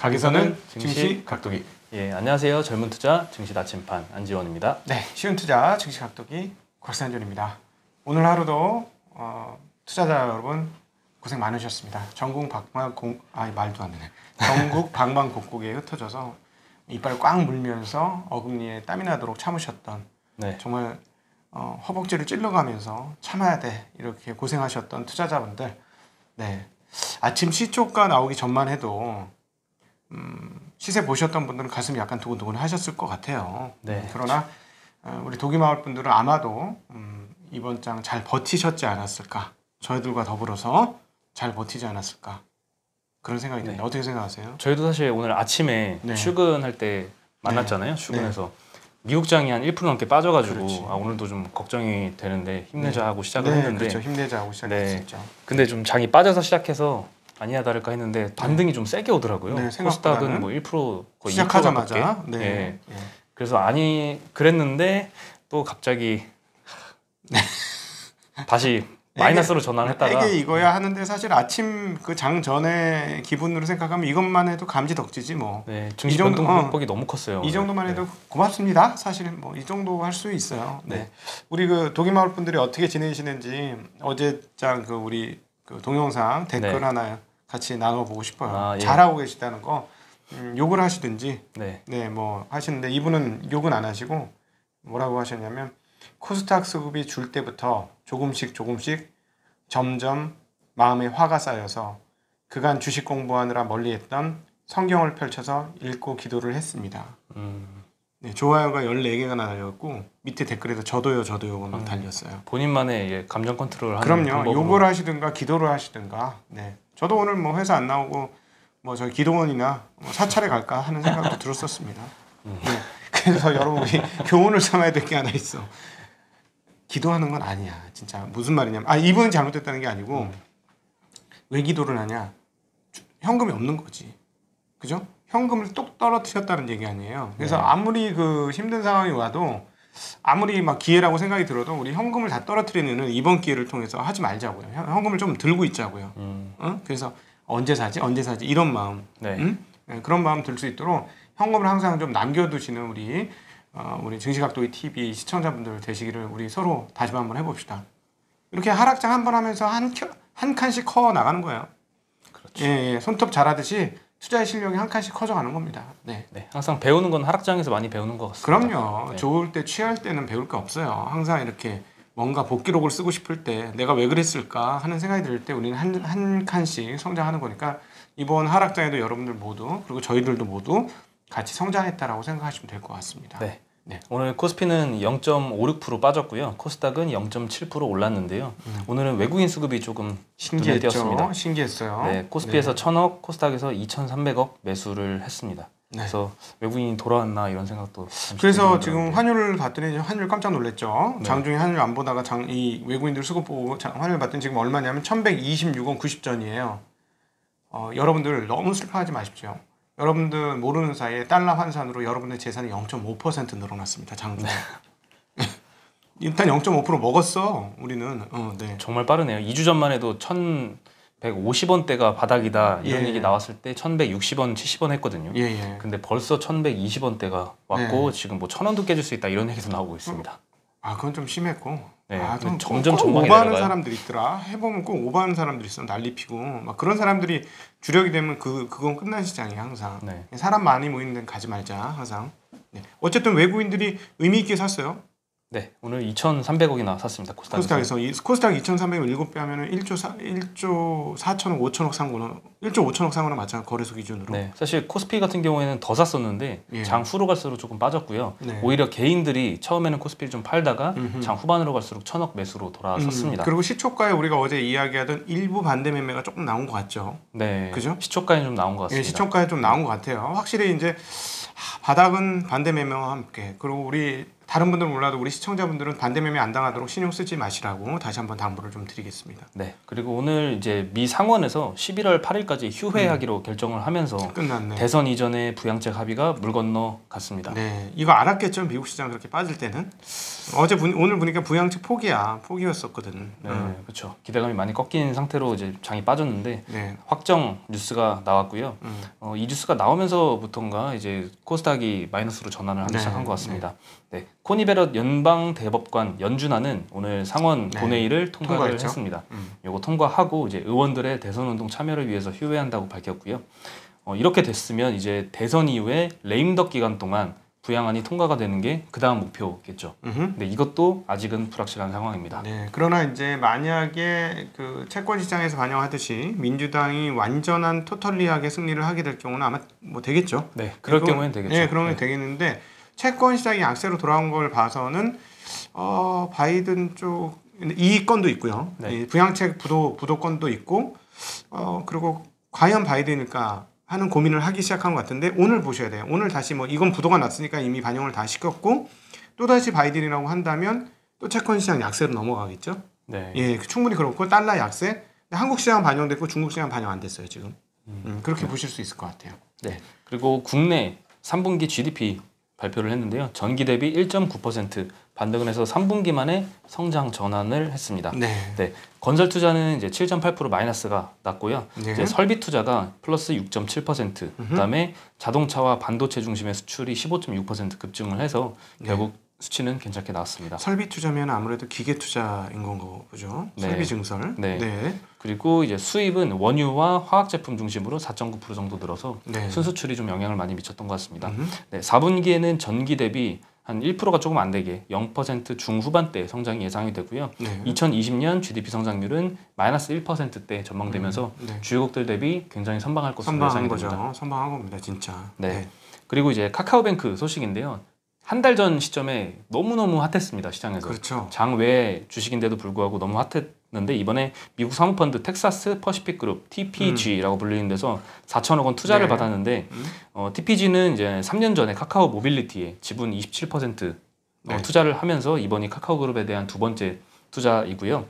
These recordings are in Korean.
가게서는 증시 각도기. 예, 안녕하세요. 젊은 투자 증시 나침판 안지원입니다. 네, 쉬운 투자 증시 각도기 곽상준입니다. 오늘 하루도 투자자 여러분 고생 많으셨습니다. 전국 방방곡곡에 흩어져서 이빨 꽉 물면서 어금니에 땀이 나도록 참으셨던 정말 허벅지를 찔러가면서 참아야 돼 이렇게 고생하셨던 투자자분들, 아침 시초가 나오기 전만 해도 시세 보셨던 분들은 가슴이 약간 두근두근 하셨을 것 같아요. 그러나 우리 도기마을 분들은 아마도 이번 장 잘 버티셨지 않았을까, 저희들과 더불어서 잘 버티지 않았을까, 그런 생각이 듭니다. 어떻게 생각하세요? 저희도 사실 오늘 아침에 출근할 때 만났잖아요. 출근해서 미국장이 한 1% 넘게 빠져가지고 오늘도 좀 걱정이 되는데 힘내자 하고 시작을 했는데, 그렇죠. 힘내자 하고 시작했죠. 근데 좀 장이 빠져서 시작해서 아니야 다를까 했는데 반등이 좀 세게 오더라고요. 코스닥은 뭐 1% 거의 시작하자마자. 그래서 그랬는데 또 갑자기 다시 마이너스로 전환했다가 이게 이거야 하는데, 사실 아침 그 장 전에 기분으로 생각하면 이것만 해도 감지덕지지 뭐. 증시 변동 폭이 너무 컸어요. 이 정도만 해도 고맙습니다. 사실 뭐 이 정도 할 수 있어요. 우리 그 도기마을 분들이 어떻게 지내시는지 어제 장 그 우리 그 동영상 댓글 하나 같이 나눠보고 싶어요. 잘하고 계시다는 거 욕을 하시든지 뭐 하시는데, 이분은 욕은 안 하시고 뭐라고 하셨냐면, 코스닥 수급이 줄 때부터 조금씩 점점 마음에 화가 쌓여서 그간 주식 공부하느라 멀리했던 성경을 펼쳐서 읽고 기도를 했습니다. 좋아요가 14개가 달렸고 밑에 댓글에도 저도요 막 달렸어요. 본인만의 감정 컨트롤을 하는 그럼요. 방법으로. 욕을 하시든가 기도를 하시든가. 저도 오늘 뭐 회사 안 나오고 뭐 저희 기도원이나 사찰에 갈까 하는 생각도 들었었습니다. 그래서 여러분, 우리 교훈을 삼아야 될 게 하나 있어. 기도하는 건 아니야. 진짜 무슨 말이냐면, 이분은 잘못됐다는 게 아니고 왜 기도를 하냐? 현금이 없는 거지. 그죠? 현금을 똑 떨어뜨렸다는 얘기 아니에요. 그래서 아무리 그 힘든 상황이 와도, 아무리 막 기회라고 생각이 들어도 우리 현금을 다 떨어뜨리는 이번 기회를 통해서 하지 말자고요. 현금을 좀 들고 있자고요. 그래서 언제 사지 이런 마음, 그런 마음 들 수 있도록 현금을 항상 좀 남겨두시는 우리 증시각도기 TV 시청자분들 되시기를 우리 서로 다짐 한번 해봅시다. 이렇게 하락장 한번 하면서 한 칸씩 커 나가는 거예요. 그렇죠. 손톱 자라듯이 투자의 실력이 한 칸씩 커져가는 겁니다. 항상 배우는 건 하락장에서 많이 배우는 것 같습니다. 그럼요. 좋을 때 취할 때는 배울 게 없어요. 항상 이렇게 뭔가 복기록을 쓰고 싶을 때, 내가 왜 그랬을까 하는 생각이 들 때 우리는 한 칸씩 성장하는 거니까, 이번 하락장에도 여러분들 모두, 그리고 저희들도 모두 같이 성장했다라고 생각하시면 될 것 같습니다. 오늘 코스피는 0.56% 빠졌고요. 코스닥은 0.7% 올랐는데요. 오늘은 외국인 수급이 조금 눈에 띄었습니다. 신기했어요. 코스피에서 1,000억, 코스닥에서 2,300억 매수를 했습니다. 그래서 외국인이 돌아왔나 이런 생각도. 그래서 지금 환율을 봤더니 환율 깜짝 놀랐죠. 장중에 환율 안 보다가 이 외국인들 수급 보고 환율 봤더니 지금 얼마냐면 1,126원 90전이에요. 여러분들 너무 슬퍼하지 마십시오. 여러분들 모르는 사이에 달러 환산으로 여러분의 재산이 0.5% 늘어났습니다. 장중에. 일단 0.5% 먹었어. 우리는. 정말 빠르네요. 2주 전만 해도 1,150원대가 바닥이다 이런 얘기 나왔을 때 1,160원, 70원 했거든요. 근데 벌써 1,120원대가 왔고 지금 뭐 1,000원도 깨질 수 있다 이런 얘기도 나오고 있습니다. 그건 좀 심했고. 점점 전망이 오버하는 사람들이 있더라. 해보면 꼭 오버하는 사람들이 있어. 난리피고 막 그런 사람들이 주력이 되면 그건 끝난 시장이야 항상. 사람 많이 모이는 데는 가지 말자 항상. 어쨌든 외국인들이 의미 있게 샀어요. 오늘 2,300억이나 샀습니다. 코스닥에서. 코스닥 2,300을 7배 하면은 1조 4천억 5천억 산 거는 1조 5천억 산 거는 맞잖아, 거래소 기준으로. 사실 코스피 같은 경우에는 더 샀었는데 장 후로 갈수록 조금 빠졌고요. 오히려 개인들이 처음에는 코스피를 좀 팔다가 장 후반으로 갈수록 1,000억 매수로 돌아섰습니다. 그리고 시초가에 우리가 어제 이야기하던 일부 반대 매매가 조금 나온 것 같죠. 그죠? 시초가에 좀 나온 것 같습니다. 시초가에 좀 나온 것 같아요. 확실히 이제 바닥은 반대 매매와 함께, 그리고 우리 다른 분들은 몰라도 우리 시청자분들은 반대 매매 안 당하도록 신용 쓰지 마시라고 다시 한번 당부를 좀 드리겠습니다. 네. 그리고 오늘 이제 미 상원에서 11월 8일까지 휴회하기로 결정을 하면서 끝났네. 대선 이전에 부양책 합의가 물 건너 갔습니다. 네, 이거 알았겠죠. 미국 시장 그렇게 빠질 때는 오늘 보니까 부양책 포기였었거든. 네, 그렇죠. 기대감이 많이 꺾인 상태로 이제 장이 빠졌는데 네. 확정 뉴스가 나왔고요. 이 뉴스가 나오면서부터인가 이제 코스닥이 마이너스로 전환을 하기 시작한 것 같습니다. 네. 코니 베럿 연방 대법관 연준안은 오늘 상원 본회의를 통과를 했습니다. 요거 통과하고 이제 의원들의 대선 운동 참여를 위해서 휴회한다고 밝혔고요. 이렇게 됐으면 이제 대선 이후에 레임덕 기간 동안 부양안이 통과가 되는 게 그 다음 목표겠죠. 근데 이것도 아직은 불확실한 상황입니다. 네, 그러나 이제 만약에 그 채권 시장에서 반영하듯이 민주당이 완전한 토털리하게 승리를 하게 될 경우는 아마 뭐 되겠죠. 네, 그럴 경우에는 되겠죠. 네, 그러면 되겠는데 채권 시장이 약세로 돌아온 걸 봐서는 바이든 쪽 이익권도 있고요. 네. 부양책 부도권도 있고 그리고 과연 바이든일까 하는 고민을 하기 시작한 것 같은데 오늘 보셔야 돼요. 오늘 다시 뭐 이건 부도가 났으니까 이미 반영을 다 시켰고 또 다시 바이든이라고 한다면 또 채권 시장 약세로 넘어가겠죠. 네. 예, 충분히 그렇고 달러 약세. 근데 한국 시장 반영됐고 중국 시장 반영 안 됐어요 지금. 그렇게 보실 수 있을 것 같아요. 네. 그리고 국내 3분기 GDP 발표를 했는데요. 전기 대비 1.9% 반등을 해서 3분기 만에 성장 전환을 했습니다. 네. 네. 건설 투자는 이제 7.8% 마이너스가 났고요. 네. 이제 설비 투자가 플러스 6.7%, 그다음에 자동차와 반도체 중심의 수출이 15.6% 급증을 해서 결국 수치는 괜찮게 나왔습니다. 설비 투자면 아무래도 기계 투자인 건가 보죠. 네. 설비 증설. 네. 네. 그리고 이제 수입은 원유와 화학 제품 중심으로 4.9% 정도 늘어서 순수출이 좀 영향을 많이 미쳤던 것 같습니다. 네. 4분기에는 전기 대비 한 1%가 조금 안 되게 0% 중후반대 성장이 예상이 되고요. 2020년 GDP 성장률은 마이너스 1%대 전망되면서 주요국들 대비 굉장히 선방할 것으로 예상이 됩니다. 선방한 겁니다, 진짜. 네. 그리고 이제 카카오뱅크 소식인데요. 한 달 전 시점에 너무너무 핫했습니다, 시장에서. 그렇죠. 장외 주식인데도 불구하고 너무 핫했는데 이번에 미국 사모펀드 텍사스 퍼시픽 그룹 TPG라고 불리는 데서 4천억 원 투자를 받았는데 TPG는 이제 3년 전에 카카오 모빌리티에 지분 27% 투자를 하면서 이번이 카카오 그룹에 대한 두 번째 투자이고요.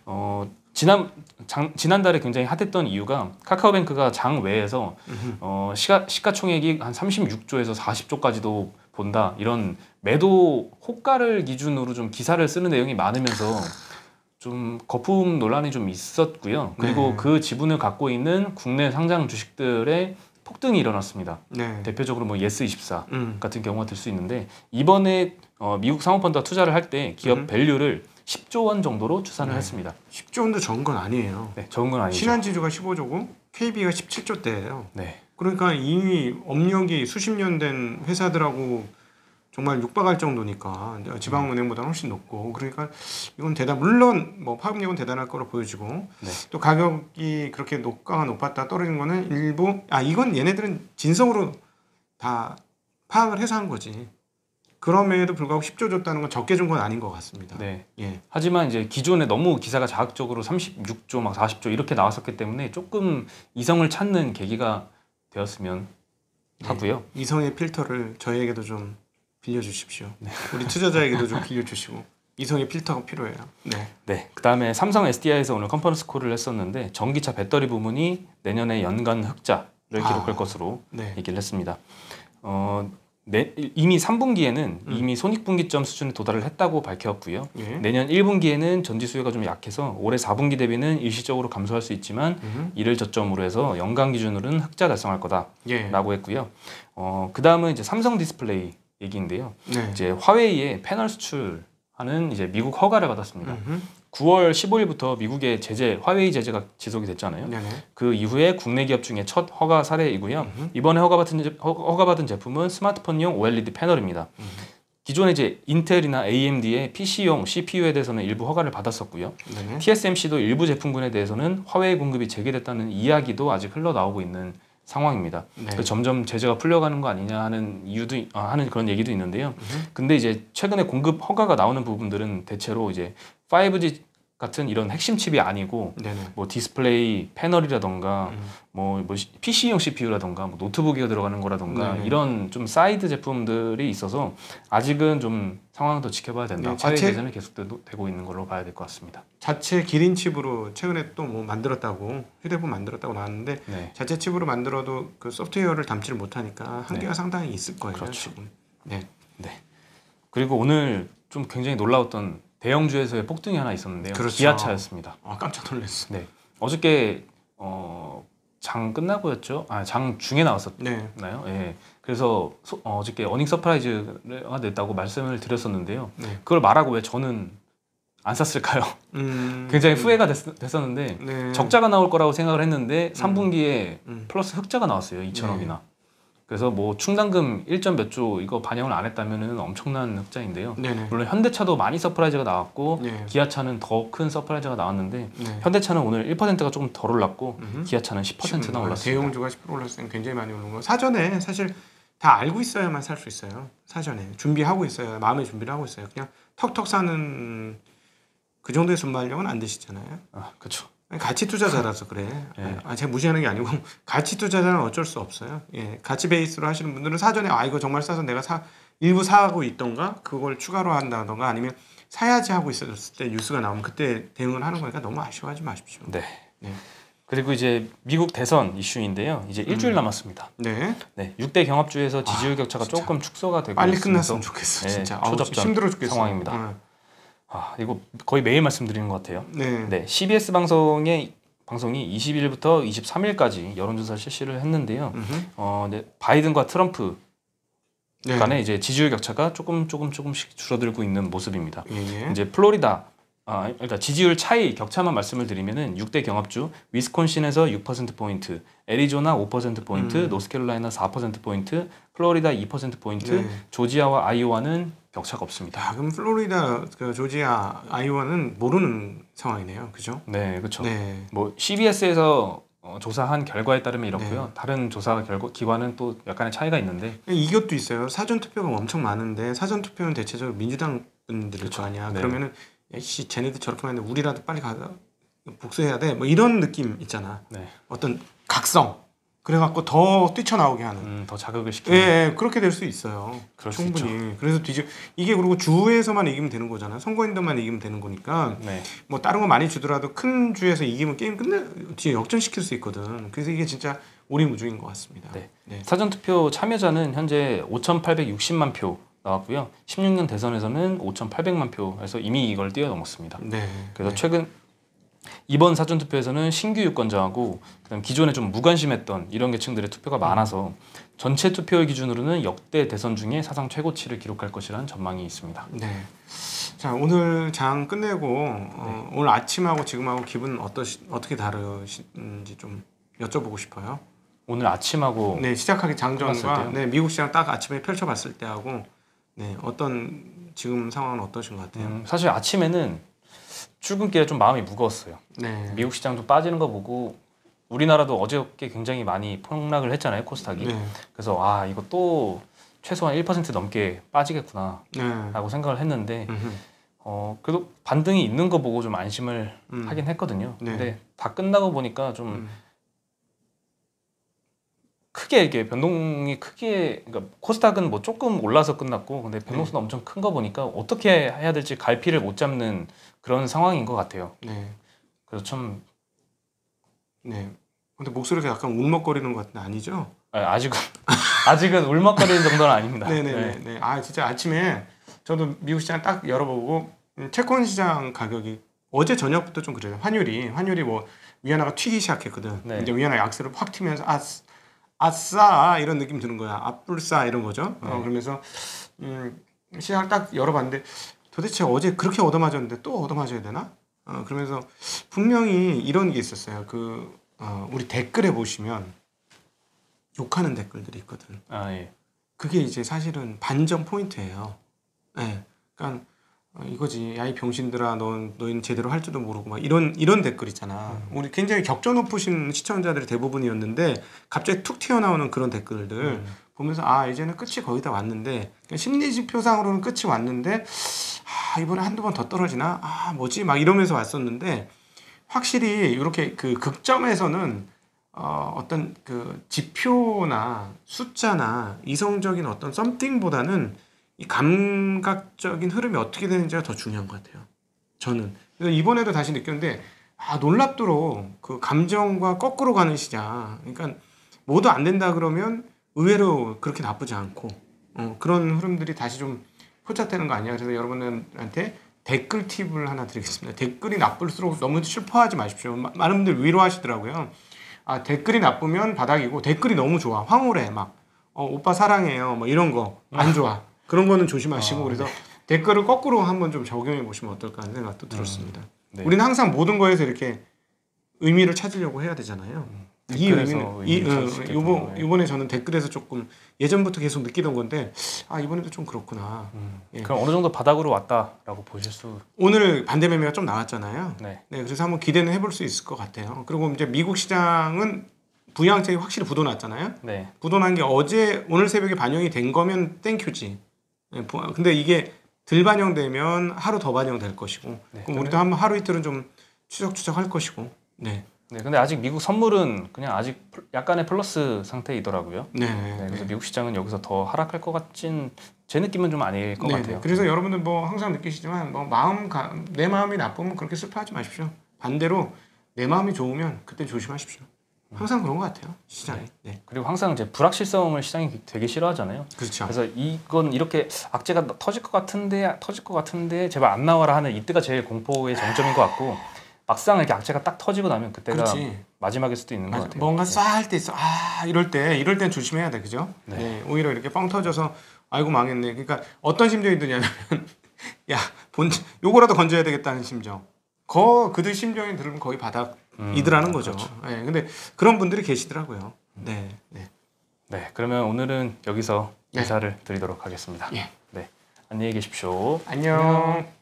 지난달에 굉장히 핫했던 이유가 카카오뱅크가 장외에서 시가총액이 한 36조에서 40조까지도 본다, 이런 매도 호가를 기준으로 좀 기사를 쓰는 내용이 많으면서 좀 거품 논란이 좀 있었고요. 그리고 그 지분을 갖고 있는 국내 상장 주식들의 폭등이 일어났습니다. 대표적으로 뭐 예스24 같은 경우가 될 수 있는데 이번에 미국 사모펀드가 투자를 할 때 기업 밸류를 10조 원 정도로 추산을 했습니다. 10조 원도 적은 건 아니에요. 네, 적은 건 아니죠. 신한지주가 15조고 KB가 17조대예요. 네. 그러니까 이미 업력이 수십 년 된 회사들하고 정말 육박할 정도니까 지방은행보다 훨씬 높고, 그러니까 이건 물론 뭐 파급력은 대단할 거로 보여지고 또 가격이 그렇게 높가가 높았다 떨어진 거는 일부 이건 얘네들은 진성으로 다 파악을 해서 한 거지. 그럼에도 불구하고 10조 줬다는 건 적게 준 건 아닌 것 같습니다. 네. 예. 하지만 이제 기존에 너무 기사가 자극적으로 36조 막 40조 이렇게 나왔었기 때문에 조금 이성을 찾는 계기가 되었으면 하고요. 이성의 필터를 저희에게도 좀 빌려주십시오. 우리 투자자에게도 좀 빌려주시고 이성의 필터가 필요해요. 네. 그다음에 삼성 SDI에서 오늘 컨퍼런스 콜을 했었는데 전기차 배터리 부문이 내년에 연간 흑자를 기록할 것으로 얘기를 했습니다. 이미 3분기에는 이미 손익분기점 수준에 도달을 했다고 밝혔고요. 내년 1분기에는 전지 수요가 좀 약해서 올해 4분기 대비는 일시적으로 감소할 수 있지만 이를 저점으로 해서 연간 기준으로는 흑자 달성할 거다라고 했고요. 그 다음은 이제 삼성 디스플레이 얘기인데요. 이제 화웨이의 패널 수출하는 이제 미국 허가를 받았습니다. 9월 15일부터 미국의 화웨이 제재가 지속이 됐잖아요. 그 이후에 국내 기업 중에 첫 허가 사례이고요. 이번에 허가받은 제품은 스마트폰용 OLED 패널입니다. 기존에 이제 인텔이나 AMD의 PC용 CPU에 대해서는 일부 허가를 받았었고요. TSMC도 일부 제품군에 대해서는 화웨이 공급이 재개됐다는 이야기도 아직 흘러나오고 있는 상황입니다. 점점 제재가 풀려가는 거 아니냐 하는 하는 그런 얘기도 있는데요. 근데 이제 최근에 공급 허가가 나오는 부분들은 대체로 이제 5G 같은 이런 핵심 칩이 아니고 네네. 뭐 디스플레이 패널이라던가 뭐 PC용 CPU라던가 뭐 노트북에 들어가는 거라던가 네네. 이런 좀 사이드 제품들이 있어서 아직은 좀 상황을 더 지켜봐야 된다. 네, 화웨이 개선이 계속되고 있는 걸로 봐야 될 것 같습니다. 자체 기린 칩으로 최근에 또 뭐 만들었다고 휴대폰 만들었다고 나왔는데 네. 자체 칩으로 만들어도 그 소프트웨어를 담지를 못하니까 한계가 네. 상당히 있을 거예요. 그렇죠. 지금. 네. 네. 그리고 오늘 좀 굉장히 놀라웠던 대형주에서의 폭등이 하나 있었는데요. 그렇죠. 기아차였습니다. 아, 깜짝 놀랐어. 네. 어저께 장 끝나고였죠. 장 중에 나왔었나요? 네. 예. 그래서 어저께 어닝 서프라이즈가 냈다고 말씀을 드렸었는데요. 네. 그걸 말하고 왜 저는 안 샀을까요? 굉장히 후회가 됐었는데 네. 적자가 나올 거라고 생각을 했는데 3분기에 플러스 흑자가 나왔어요. 2천억이나. 네. 그래서 뭐 충당금 1점 몇 조 이거 반영을 안 했다면은 엄청난 흑자인데요. 네네. 물론 현대차도 많이 서프라이즈가 나왔고 네. 기아차는 더 큰 서프라이즈가 나왔는데 네. 현대차는 오늘 1%가 조금 덜 올랐고 기아차는 10%나 올랐습니다. 대형주가 10% 올랐으면 굉장히 많이 오른 거. 사전에 사실 다 알고 있어야만 살 수 있어요. 사전에 준비하고 있어야 마음의 준비를 하고 있어요. 그냥 턱턱 사는 그 정도의 순발력은 안 되시잖아요. 그렇죠. 가치 투자자라서 그래. 네. 제가 무시하는 게 아니고 가치 투자자는 어쩔 수 없어요. 예, 가치 베이스로 하시는 분들은 사전에 이거 정말 싸서 내가 일부 사고 있던가 그걸 추가로 한다던가 아니면 사야지 하고 있었을 때 뉴스가 나오면 그때 대응을 하는 거니까 너무 아쉬워하지 마십시오. 네. 네. 그리고 이제 미국 대선 이슈인데요. 이제 일주일 남았습니다. 네. 네. 6대 경합주에서 지지율 격차가 조금 축소가 되고 빨리 있으면서 끝났으면 좋겠어. 진짜. 초접전 힘들어 죽겠어. 상황입니다. 이거 거의 매일 말씀드리는 것 같아요. 네. 네, CBS 방송이 20일부터 23일까지 여론조사를 실시를 했는데요. 네, 바이든과 트럼프 네. 간에 이제 지지율 격차가 조금씩 줄어들고 있는 모습입니다. 예. 이제 플로리다 일단 지지율 차이 격차만 말씀을 드리면은 6대 경합주 위스콘신에서 6%포인트, 애리조나 5%포인트, 노스캐롤라이나 4%포인트, 플로리다 2%포인트, 네. 조지아와 아이오와는 격차가 없습니다. 그럼 플로리다, 조지아, 아이오와는 모르는 상황이네요. 그죠? 네, 그렇죠. 네. 뭐 CBS에서 조사한 결과에 따르면 이렇고요. 네. 다른 조사 기관은 또 약간의 차이가 있는데 이것도 있어요. 사전 투표가 엄청 많은데 사전 투표는 대체적으로 민주당 분들일 거 아니야. 네. 그러면은 씨 쟤네들 저렇게 많은데 우리라도 빨리 가서 복수해야 돼. 뭐 이런 느낌 있잖아. 네. 어떤 각성. 그래갖고 더 뛰쳐나오게 하는. 더 자극을 시키는. 예, 그렇게 될 수 있어요. 그럴 수 충분히. 있죠. 그래서 이게 그리고 주에서만 이기면 되는 거잖아요. 선거인들만 이기면 되는 거니까. 네. 뭐 다른 거 많이 주더라도 큰 주에서 이기면 게임 뒤에 역전시킬 수 있거든. 그래서 이게 진짜 오리무중인 것 같습니다. 네. 네. 사전투표 참여자는 현재 5,860만 표 나왔고요. 16년 대선에서는 5,800만 표에서 이미 이걸 뛰어넘었습니다. 네. 그래서 네. 최근 이번 사전투표에서는 신규 유권자하고 그다음 기존에 좀 무관심했던 이런 계층들의 투표가 많아서 전체 투표율 기준으로는 역대 대선 중에 사상 최고치를 기록할 것이라는 전망이 있습니다. 네. 자, 오늘 장 끝내고 오늘 아침하고 지금하고 기분 어떻게 다르신지 좀 여쭤보고 싶어요. 오늘 아침하고 네, 시작하기 장전과 때요? 네, 미국 시장 딱 아침에 펼쳐봤을 때하고 네, 어떤 지금 상황은 어떠신 것 같아요? 사실 아침에는 출근길에 좀 마음이 무거웠어요. 네. 미국 시장 좀 빠지는 거 보고 우리나라도 어저께 굉장히 많이 폭락을 했잖아요, 코스닥이. 네. 그래서 이거 또 최소한 1% 넘게 빠지겠구나 네. 라고 생각을 했는데 음흠. 그래도 반등이 있는 거 보고 좀 안심을 하긴 했거든요. 네. 근데 다 끝나고 보니까 좀 크게 이게 변동이 크게, 그러니까 코스닥은 뭐 조금 올라서 끝났고 근데 변동수는 엄청 큰 거 보니까 어떻게 해야 될지 갈피를 못 잡는 그런 상황인 것 같아요. 네. 그래서 참 네. 근데 목소리가 약간 울먹거리는 것 같은데 아니죠? 아직은 울먹거리는 정도는 아닙니다. 네네네. 네. 진짜 아침에 저도 미국 시장 딱 열어보고 채권 시장 가격이 어제 저녁부터 좀 그래요. 환율이 뭐 위안화가 튀기 시작했거든. 네. 이제 위안화 약세를 확 튀면서 아싸 이런 느낌 드는 거야. 아뿔싸 이런 거죠. 그러면서 시장을 딱 열어봤는데 도대체 어제 그렇게 얻어맞았는데 또 얻어맞아야 되나? 그러면서 분명히 이런 게 있었어요. 우리 댓글에 보시면 욕하는 댓글들이 있거든. 예. 그게 이제 사실은 반전 포인트예요. 네. 그러니까 이거지. 야, 이 병신들아, 너희는 제대로 할 줄도 모르고 막 이런 댓글 있잖아. 우리 굉장히 격조 높으신 시청자들이 대부분이었는데 갑자기 툭 튀어나오는 그런 댓글들 보면서 이제는 끝이 거의 다 왔는데 그러니까 심리 지표상으로는 끝이 왔는데 이번에 한두 번 더 떨어지나? 뭐지? 막 이러면서 왔었는데 확실히 이렇게 그 극점에서는 어떤 그 지표나 숫자나 이성적인 어떤 썸띵보다는 이 감각적인 흐름이 어떻게 되는지가 더 중요한 것 같아요. 저는. 그래서 이번에도 다시 느꼈는데 놀랍도록 그 감정과 거꾸로 가는 시장. 그러니까 뭐도 안 된다 그러면 의외로 그렇게 나쁘지 않고 그런 흐름들이 다시 좀 포착되는 거 아니야. 그래서 여러분들한테 댓글 팁을 하나 드리겠습니다. 댓글이 나쁠수록 너무 슬퍼하지 마십시오. 많은 분들 위로하시더라고요. 댓글이 나쁘면 바닥이고 댓글이 너무 좋아. 황홀해. 막 오빠 사랑해요. 뭐 이런 거 안 좋아. 그런 거는 조심하시고 그래서 네. 댓글을 거꾸로 한번 좀 적용해 보시면 어떨까 하는 생각도 들었습니다. 네. 우리는 항상 모든 거에서 이렇게 의미를 찾으려고 해야 되잖아요. 이 의미는 이번에 저는 댓글에서 조금 예전부터 계속 느끼던 건데 이번에도 좀 그렇구나. 예. 그럼 어느 정도 바닥으로 왔다라고 보실 수? 오늘 반대 매매가 좀 나왔잖아요. 네. 그래서 한번 기대는 해볼 수 있을 것 같아요. 그리고 이제 미국 시장은 부양책이 확실히 부도났잖아요. 네. 부도난 게 오늘 새벽에 반영이 된 거면 땡큐지. 근데 이게 들 반영되면 하루 더 반영될 것이고, 네. 그럼 우리도 한번 하루 이틀은 좀 추적추적할 것이고. 네. 네, 근데 아직 미국 선물은 그냥 아직 약간의 플러스 상태이더라고요. 네. 그래서 미국 시장은 여기서 더 하락할 것 같진 제 느낌은 좀 아닐 것 같아요. 그래서 여러분들 뭐 항상 느끼시지만 뭐 내 마음이 나쁘면 그렇게 슬퍼하지 마십시오. 반대로 내 마음이 좋으면 그때 조심하십시오. 항상 그런 것 같아요, 시장이. 네. 그리고 항상 이제 불확실성을 시장이 되게 싫어하잖아요. 그렇죠. 그래서 이건 이렇게 악재가 터질 것 같은데 제발 안 나와라 하는 이때가 제일 공포의 정점인 것 같고. 막상 이렇게 악재가 딱 터지고 나면 그때가 그렇지. 마지막일 수도 있는 것 같아요. 뭔가 쌀 때 있어. 이럴 땐 조심해야 돼, 그죠? 네. 네. 오히려 이렇게 뻥 터져서 아이고 망했네. 그러니까 어떤 심정이 드냐면 요거라도 건져야 되겠다는 심정. 그들 심정이 들으면 거의 바닥이더라는 거죠. 그렇죠. 네. 근데 그런 분들이 계시더라고요. 네. 그러면 오늘은 여기서 인사를 드리도록 하겠습니다. 예. 네. 안녕히 계십시오. 안녕.